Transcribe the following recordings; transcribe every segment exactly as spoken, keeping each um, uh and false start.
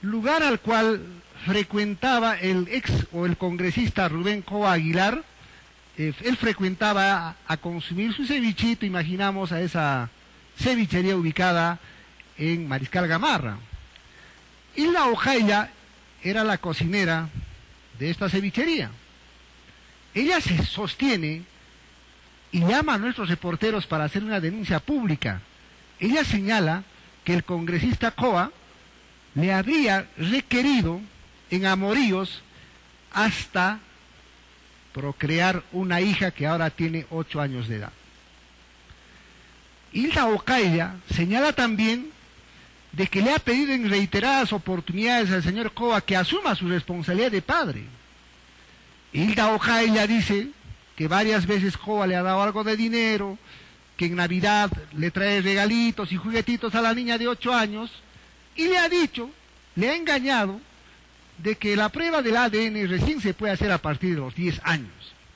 lugar al cual frecuentaba el ex o el congresista Rubén Coa Aguilar. Eh, él frecuentaba a, a consumir su cevichito, imaginamos, a esa cevichería ubicada en Mariscal Gamarra. Hilda Ocailla era la cocinera de esta cevichería. Ella se sostiene y llama a nuestros reporteros para hacer una denuncia pública. Ella señala que el congresista Coa le habría requerido en amoríos hasta procrear una hija que ahora tiene ocho años de edad. Hilda Ocailla señala también de que le ha pedido en reiteradas oportunidades al señor Coa que asuma su responsabilidad de padre. Hilda Ocailla dice que varias veces Coa le ha dado algo de dinero, que en Navidad le trae regalitos y juguetitos a la niña de ocho años, y le ha dicho, le ha engañado, de que la prueba del A D N recién se puede hacer a partir de los diez años.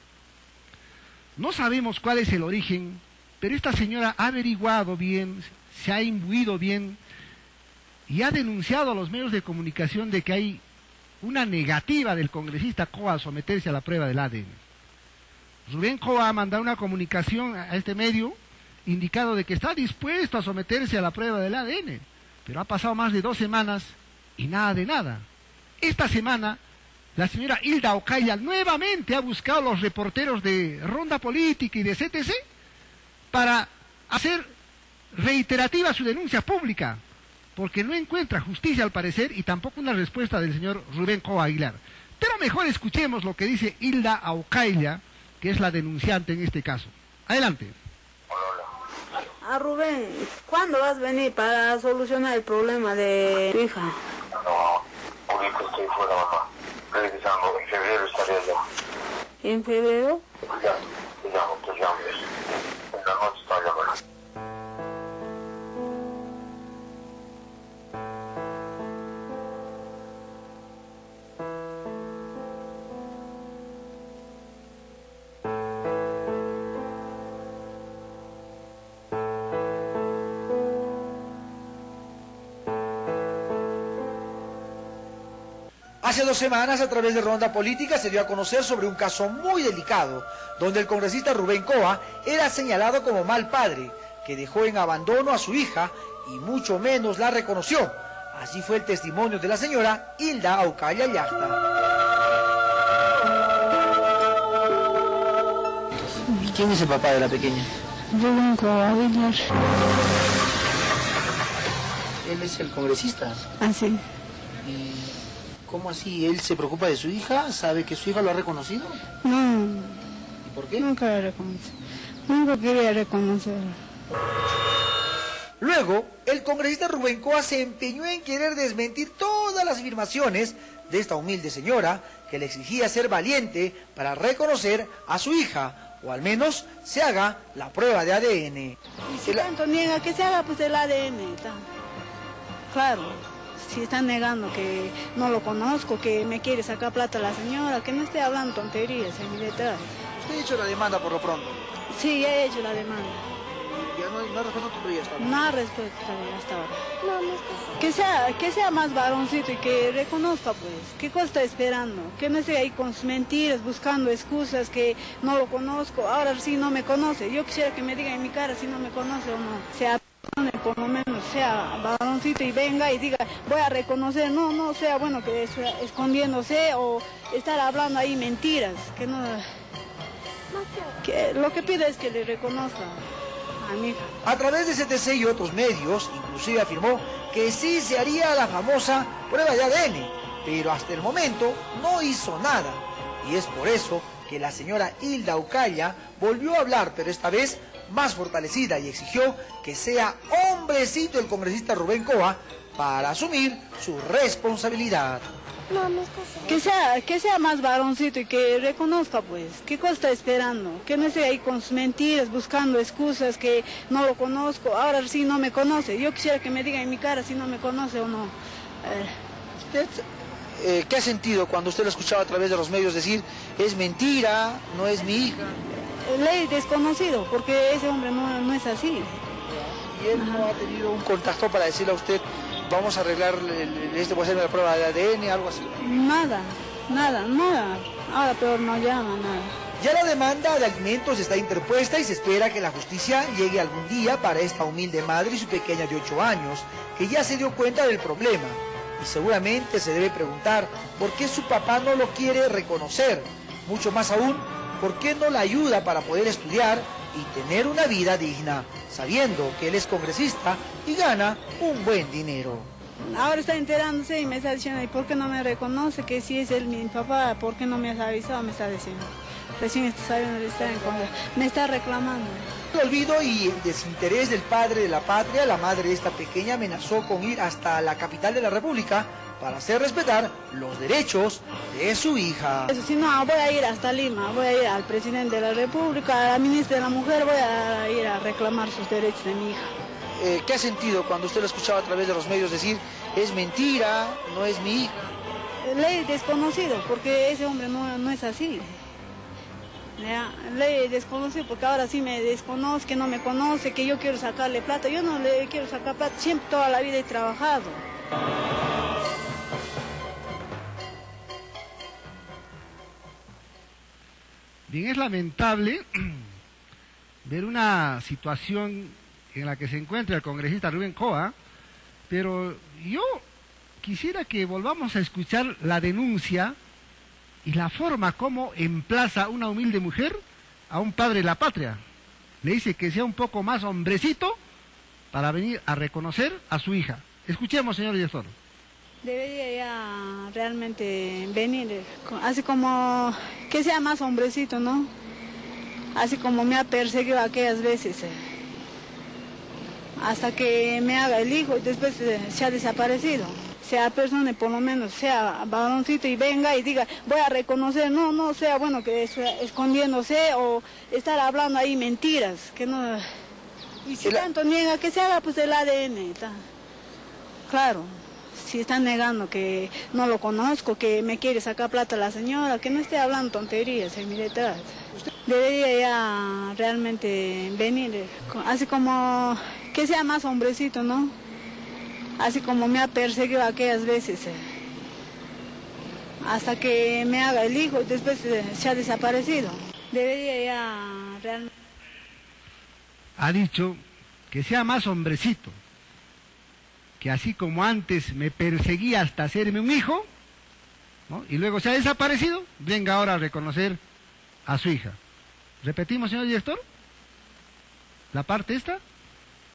No sabemos cuál es el origen, pero esta señora ha averiguado bien, se ha imbuido bien, y ha denunciado a los medios de comunicación de que hay una negativa del congresista Coa a someterse a la prueba del A D N. Rubén Coa ha mandado una comunicación a este medio indicado de que está dispuesto a someterse a la prueba del A D N, pero ha pasado más de dos semanas y nada de nada. Esta semana, la señora Hilda Ocailla nuevamente ha buscado a los reporteros de Ronda Política y de C T C para hacer reiterativa su denuncia pública, porque no encuentra justicia al parecer y tampoco una respuesta del señor Rubén Coa Aguilar. Pero mejor escuchemos lo que dice Hilda Ocailla, que es la denunciante en este caso. Adelante. Ah, Rubén, ¿cuándo vas a venir para solucionar el problema de tu hija? No, ahorita estoy fuera, mamá. Regresando, en febrero estaré allá. ¿En febrero? Ya, te llamo, te llamo. En la noche está llamando. Hace dos semanas, a través de Ronda Política, se dio a conocer sobre un caso muy delicado, donde el congresista Rubén Coa era señalado como mal padre, que dejó en abandono a su hija y mucho menos la reconoció. Así fue el testimonio de la señora Hilda Ocailla Llachta. ¿Quién es el papá de la pequeña? Rubén Coa Aguilar. Él es el congresista. Así. ¿Y cómo así? ¿Él se preocupa de su hija? ¿Sabe que su hija lo ha reconocido? No. ¿Y por qué? Nunca la reconocí. Nunca quería reconocerla. Luego, el congresista Rubén Coa se empeñó en querer desmentir todas las afirmaciones de esta humilde señora que le exigía ser valiente para reconocer a su hija, o al menos se haga la prueba de A D N. Y si tanto niega que se haga pues el A D N. Claro, si están negando que no lo conozco, que me quiere sacar plata la señora, que no esté hablando tonterías en mi detrás. ¿Usted ha hecho la demanda por lo pronto? Sí, ya he hecho la demanda. ¿Ya no, no ha resuelto todavía hasta ahora? No ha resuelto todavía hasta ahora. No, no está. Que sea, que sea más varoncito y que reconozca, pues. ¿Qué cosa está esperando? Que no esté ahí con sus mentiras, buscando excusas, que no lo conozco. Ahora sí no me conoce. Yo quisiera que me diga en mi cara si no me conoce o no. Sea por lo menos, sea varoncito y venga y diga, voy a reconocer. No, no sea bueno que sea escondiéndose o estar hablando ahí mentiras. Que no... Que lo que pide es que le reconozca a mi hija. A través de C T C y otros medios, inclusive afirmó que sí se haría la famosa prueba de A D N, pero hasta el momento no hizo nada. Y es por eso que la señora Hilda Ocailla volvió a hablar, pero esta vez más fortalecida, y exigió que sea hombrecito el congresista Rubén Coa para asumir su responsabilidad. No, no es cosa. Que sea, que sea más varoncito y que reconozca, pues, qué cosa está esperando, que no esté ahí con sus mentiras, buscando excusas, que no lo conozco, ahora sí no me conoce. Yo quisiera que me diga en mi cara si no me conoce o no. Eh. ¿Usted eh, qué ha sentido cuando usted lo escuchaba a través de los medios decir, es mentira, no es mi hija? Ley desconocido, porque ese hombre no, no es así. ¿Y él no ha tenido un contacto para decirle a usted, vamos a arreglar, el, este puede ser la prueba de A D N, algo así. Nada, nada, nada. Ahora peor no llama, nada. Ya la demanda de alimentos está interpuesta y se espera que la justicia llegue algún día para esta humilde madre y su pequeña de ocho años, que ya se dio cuenta del problema. Y seguramente se debe preguntar por qué su papá no lo quiere reconocer. Mucho más aún, por qué no la ayuda para poder estudiar y tener una vida digna, sabiendo que él es congresista y gana un buen dinero. Ahora está enterándose y me está diciendo, ¿y por qué no me reconoce que si es él mi papá? ¿Por qué no me has avisado? Me está diciendo. Recién está sabiendo de estar en contra. Me está reclamando. El olvido y el desinterés del padre de la patria, la madre de esta pequeña amenazó con ir hasta la capital de la República para hacer respetar los derechos de su hija. Eso sí, no, voy a ir hasta Lima, voy a ir al presidente de la República, a la ministra de la Mujer, voy a ir a reclamar sus derechos de mi hija. Eh, ¿Qué ha sentido cuando usted lo escuchaba a través de los medios decir, es mentira, no es mi hija? Ley desconocido, porque ese hombre no, no es así. Ya, ley desconocido, porque ahora sí me desconoce, que no me conoce, que yo quiero sacarle plata. Yo no le quiero sacar plata, siempre toda la vida he trabajado. Bien, es lamentable ver una situación en la que se encuentra el congresista Rubén Coa, pero yo quisiera que volvamos a escuchar la denuncia y la forma como emplaza una humilde mujer a un padre de la patria. Le dice que sea un poco más hombrecito para venir a reconocer a su hija. Escuchemos, señor director. Debería ya realmente venir, así como que sea más hombrecito, ¿no? Así como me ha perseguido aquellas veces, eh, hasta que me haga el hijo y después eh, se ha desaparecido. Sea persona, por lo menos sea varoncito y venga y diga, voy a reconocer, no, no sea bueno que sea escondiéndose o estar hablando ahí mentiras, que no... Y si tanto niega, que se haga pues el A D N, ¿tá? Claro. Si están negando que no lo conozco, que me quiere sacar plata la señora, que no esté hablando tonterías en mi detrás. Debería ya realmente venir, así como que sea más hombrecito, ¿no? Así como me ha perseguido aquellas veces, eh, hasta que me haga el hijo y después eh, se ha desaparecido. Debería ya realmente... Ha dicho que sea más hombrecito, que así como antes me perseguía hasta hacerme un hijo, ¿no? Y luego se ha desaparecido, venga ahora a reconocer a su hija. ¿Repetimos, señor director? ¿La parte esta?